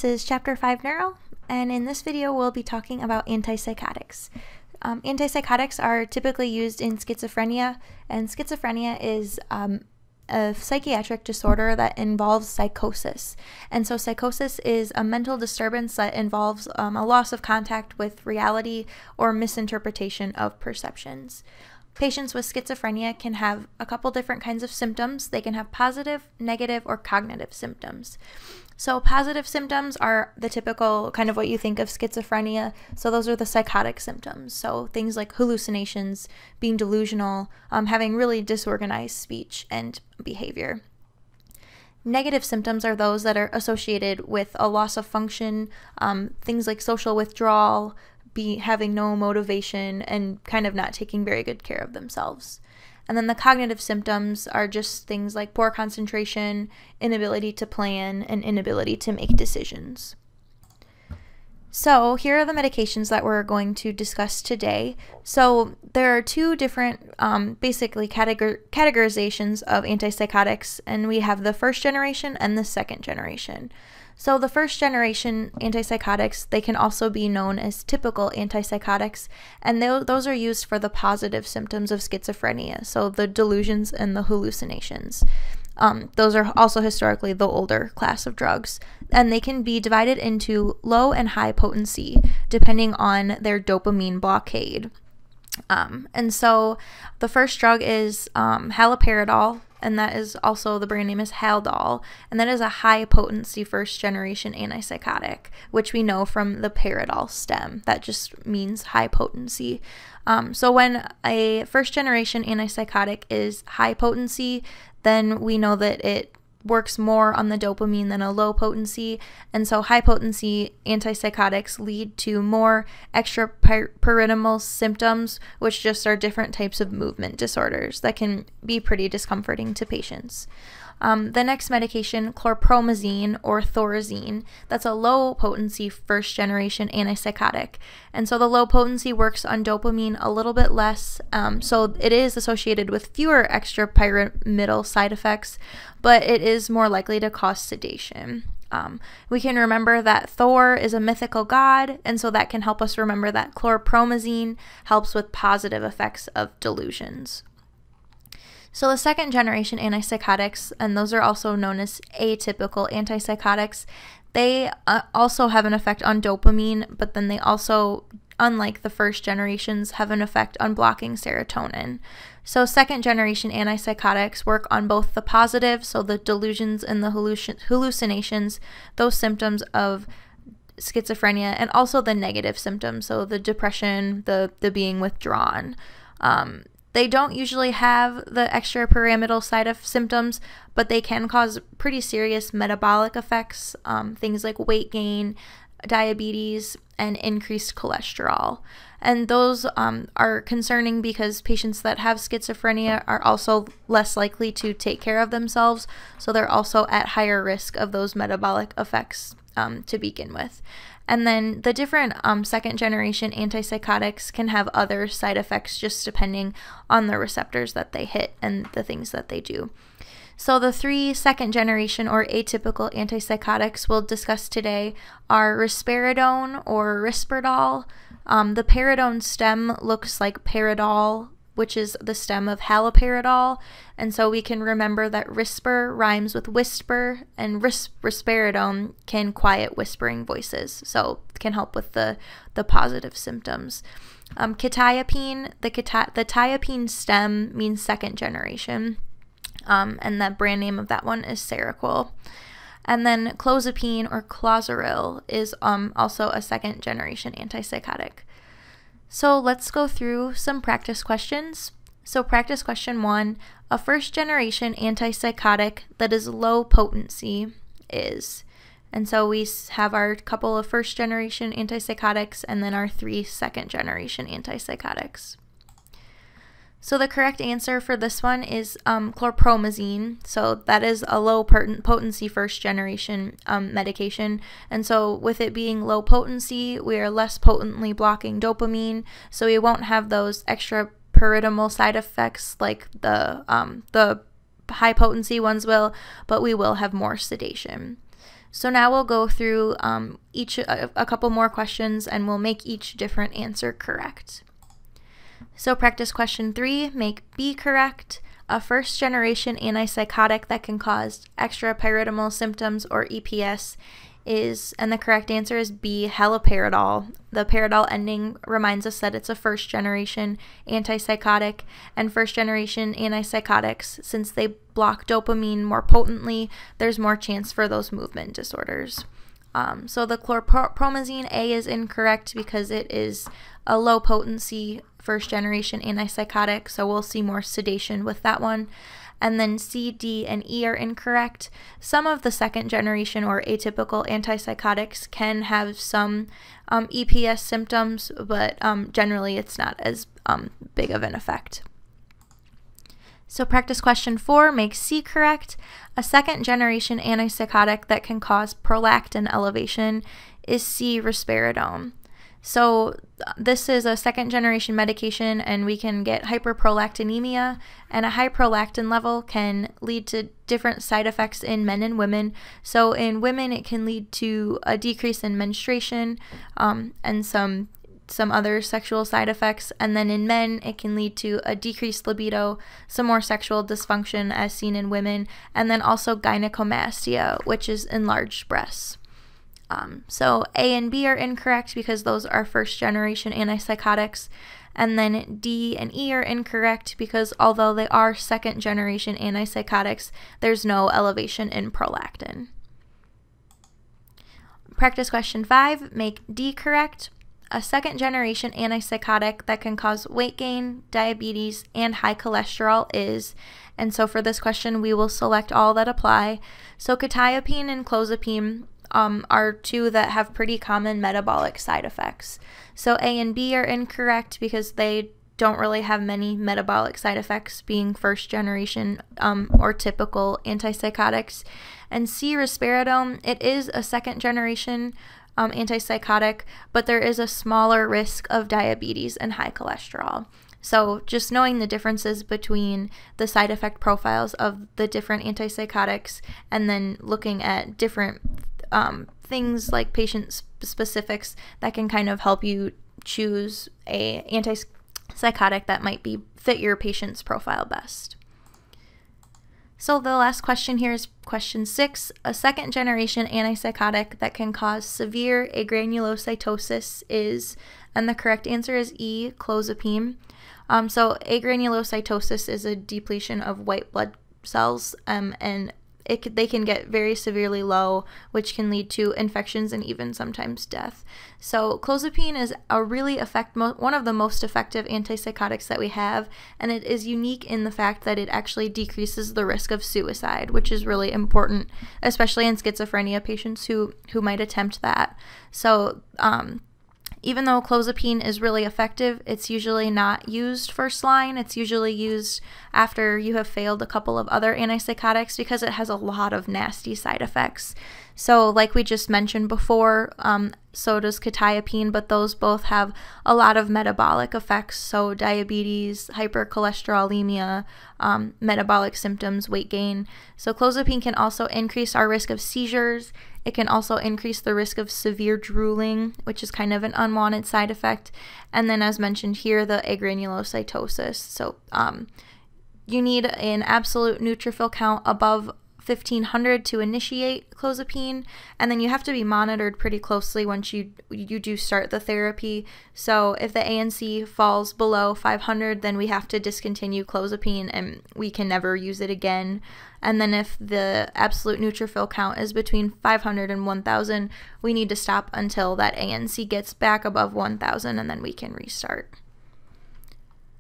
This is Chapter 5 Neuro, and in this video we'll be talking about antipsychotics. Antipsychotics are typically used in schizophrenia, and schizophrenia is a psychiatric disorder that involves psychosis. And so psychosis is a mental disturbance that involves a loss of contact with reality or misinterpretation of perceptions. Patients with schizophrenia can have a couple different kinds of symptoms. They can have positive, negative, or cognitive symptoms. So positive symptoms are the typical kind of what you think of schizophrenia. So those are the psychotic symptoms. So things like hallucinations, being delusional, having really disorganized speech and behavior. Negative symptoms are those that are associated with a loss of function, things like social withdrawal, having no motivation, and kind of not taking very good care of themselves. And then the cognitive symptoms are just things like poor concentration, inability to plan, and inability to make decisions. So here are the medications that we're going to discuss today. So there are two different basically categorizations of antipsychotics, and we have the first generation and the second generation. So the first generation antipsychotics, they can also be known as typical antipsychotics, and those are used for the positive symptoms of schizophrenia, so the delusions and the hallucinations. Those are also historically the older class of drugs, and they can be divided into low and high potency depending on their dopamine blockade. And so the first drug is haloperidol, and that is also, the brand name is Haldol, and that is a high potency first generation antipsychotic, which we know from the peridol stem. That just means high potency. So when a first generation antipsychotic is high potency, then we know that it works more on the dopamine than a low potency, and so high potency antipsychotics lead to more extrapyramidal symptoms, which just are different types of movement disorders that can be pretty discomforting to patients. The next medication, chlorpromazine or thorazine, that's a low potency first generation antipsychotic, and so the low potency works on dopamine a little bit less, so it is associated with fewer extrapyramidal side effects, but it is more likely to cause sedation. We can remember that Thor is a mythical god, and so that can help us remember that chlorpromazine helps with positive effects of delusions. So the second generation antipsychotics, and those are also known as atypical antipsychotics, they also have an effect on dopamine, but then they also, unlike the first generations, have an effect on blocking serotonin. So second generation antipsychotics work on both the positive, so the delusions and the hallucinations, those symptoms of schizophrenia, and also the negative symptoms, so the depression, the being withdrawn. They don't usually have the extrapyramidal side of symptoms, but they can cause pretty serious metabolic effects, things like weight gain, diabetes, and increased cholesterol. And those are concerning because patients that have schizophrenia are also less likely to take care of themselves, so they're also at higher risk of those metabolic effects to begin with. And then the different second generation antipsychotics can have other side effects just depending on the receptors that they hit and the things that they do. So the three second generation or atypical antipsychotics we'll discuss today are risperidone or Risperdal. The peridone stem looks like peridol, which is the stem of haloperidol, and so we can remember that risper rhymes with whisper, and risperidone can quiet whispering voices, so it can help with the positive symptoms. Quetiapine, the tiapine stem means second generation, and the brand name of that one is Seroquel. And then clozapine or Clozaril is also a second generation antipsychotic. So let's go through some practice questions. So practice question 1, a first generation antipsychotic that is low potency is. And so we have our couple of first generation antipsychotics and then our 3 second generation antipsychotics. So the correct answer for this one is chlorpromazine. So that is a low potency first generation medication. And so with it being low potency, we are less potently blocking dopamine. So we won't have those extrapyramidal side effects like the high potency ones will, but we will have more sedation. So now we'll go through a couple more questions, and we'll make each different answer correct. So practice question 3, make B correct. A first-generation antipsychotic that can cause extrapyramidal symptoms, or EPS, is, and the correct answer is B, haloperidol. The peridol ending reminds us that it's a first-generation antipsychotic, and first-generation antipsychotics, since they block dopamine more potently, there's more chance for those movement disorders. So the chlorpromazine A is incorrect because it is a low-potency first-generation antipsychotic, so we'll see more sedation with that one. And then C, D, and E are incorrect. Some of the second-generation or atypical antipsychotics can have some EPS symptoms, but generally it's not as big of an effect. So practice question 4, make C correct. A second-generation antipsychotic that can cause prolactin elevation is C, risperidone. So this is a second-generation medication, and we can get hyperprolactinemia, and a high prolactin level can lead to different side effects in men and women. So in women, it can lead to a decrease in menstruation and some other sexual side effects, and then in men, it can lead to a decreased libido, some more sexual dysfunction as seen in women, and then also gynecomastia, which is enlarged breasts. So A and B are incorrect because those are first-generation antipsychotics, and then D and E are incorrect because although they are second-generation antipsychotics, there's no elevation in prolactin. Practice question 5, make D correct. A second-generation antipsychotic that can cause weight gain, diabetes, and high cholesterol is, and so for this question, we will select all that apply. So quetiapine and clozapine are two that have pretty common metabolic side effects. So A and B are incorrect because they don't really have many metabolic side effects, being first generation or typical antipsychotics. And C, risperidone, it is a second generation antipsychotic, but there is a smaller risk of diabetes and high cholesterol. So just knowing the differences between the side effect profiles of the different antipsychotics, and then looking at different things like patient specifics that can kind of help you choose a antipsychotic that might fit your patient's profile best. So the last question here is question 6. A second generation antipsychotic that can cause severe agranulocytosis is, and the correct answer is E, clozapine. So agranulocytosis is a depletion of white blood cells, and they can get very severely low, which can lead to infections and even sometimes death. So clozapine is one of the most effective antipsychotics that we have, and it is unique in the fact that it actually decreases the risk of suicide, which is really important, especially in schizophrenia patients who might attempt that. So even though clozapine is really effective, it's usually not used first line. It's usually used after you have failed a couple of other antipsychotics because it has a lot of nasty side effects. So like we just mentioned before, so does quetiapine, but those both have a lot of metabolic effects. So diabetes, hypercholesterolemia, metabolic symptoms, weight gain. So clozapine can also increase our risk of seizures. It can also increase the risk of severe drooling, which is kind of an unwanted side effect. And then as mentioned here, the agranulocytosis. So you need an absolute neutrophil count above 1,500 to initiate clozapine, and then you have to be monitored pretty closely once you do start the therapy. So if the ANC falls below 500, then we have to discontinue clozapine and we can never use it again. And then if the absolute neutrophil count is between 500 and 1,000, we need to stop until that ANC gets back above 1,000, and then we can restart.